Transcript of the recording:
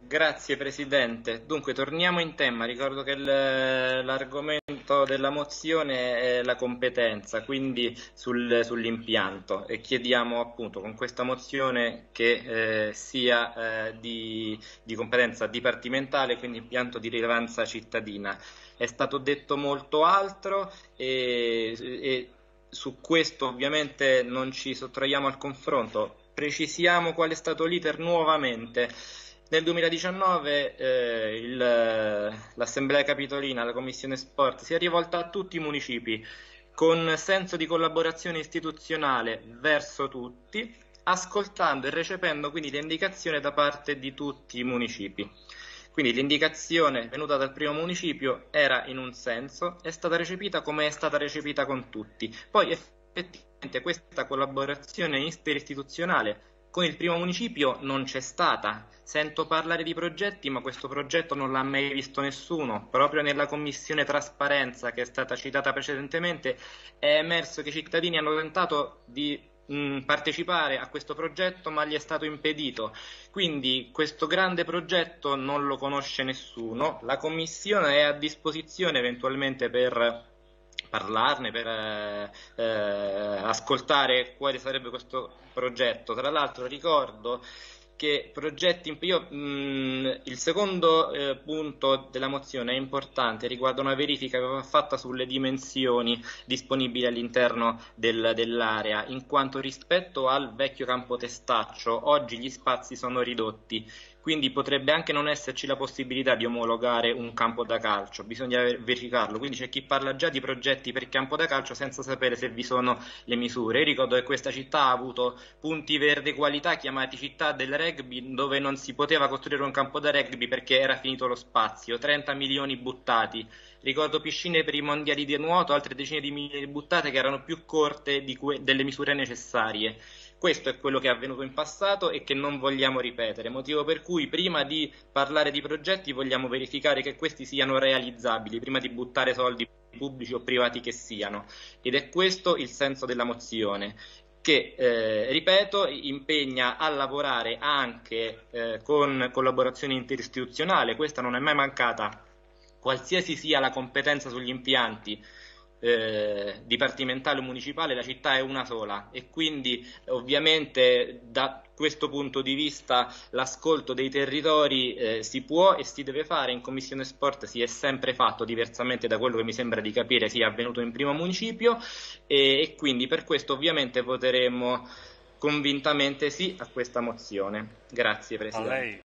Grazie Presidente. Dunque, torniamo in tema. Ricordo che l'argomento della mozione è la competenza, quindi sull'impianto, e chiediamo appunto con questa mozione che sia di competenza dipartimentale, quindi impianto di rilevanza cittadina. È stato detto molto altro e su questo ovviamente non ci sottraiamo al confronto. Precisiamo qual è stato l'iter nuovamente. Nel 2019 l'Assemblea Capitolina, la Commissione Sport, si è rivolta a tutti i municipi con senso di collaborazione istituzionale verso tutti, ascoltando e recependo quindi le indicazioni da parte di tutti i municipi. Quindi l'indicazione venuta dal primo municipio era in un senso, è stata recepita come è stata recepita con tutti. Poi effettivamente questa collaborazione interistituzionale con il primo municipio non c'è stata. Sento parlare di progetti, ma questo progetto non l'ha mai visto nessuno. Proprio nella commissione trasparenza che è stata citata precedentemente è emerso che i cittadini hanno tentato di partecipare a questo progetto, ma gli è stato impedito. Quindi questo grande progetto non lo conosce nessuno. La commissione è a disposizione eventualmente per parlarne, per ascoltare quale sarebbe questo progetto. Tra l'altro ricordo che il secondo punto della mozione è importante, riguarda una verifica che va fatta sulle dimensioni disponibili all'interno dell'area, in quanto rispetto al vecchio campo Testaccio oggi gli spazi sono ridotti, quindi potrebbe anche non esserci la possibilità di omologare un campo da calcio, bisogna verificarlo, quindi c'è chi parla già di progetti per campo da calcio senza sapere se vi sono le misure. Io ricordo che questa città ha avuto punti verde qualità chiamati città del rugby, dove non si poteva costruire un campo da rugby perché era finito lo spazio, 30 milioni buttati. Ricordo piscine per i mondiali di nuoto, altre decine di milioni buttate che erano più corte delle misure necessarie. Questo è quello che è avvenuto in passato e che non vogliamo ripetere, motivo per cui prima di parlare di progetti vogliamo verificare che questi siano realizzabili, prima di buttare soldi pubblici o privati che siano. Ed è questo il senso della mozione che, ripeto, impegna a lavorare anche con collaborazione interistituzionale. Questa non è mai mancata, qualsiasi sia la competenza sugli impianti dipartimentale o municipale, la città è una sola e quindi ovviamente da questo punto di vista l'ascolto dei territori si può e si deve fare. In Commissione Sport si è sempre fatto, diversamente da quello che mi sembra di capire sia avvenuto in primo municipio, e quindi per questo ovviamente voteremo convintamente sì a questa mozione. Grazie A lei. Presidente.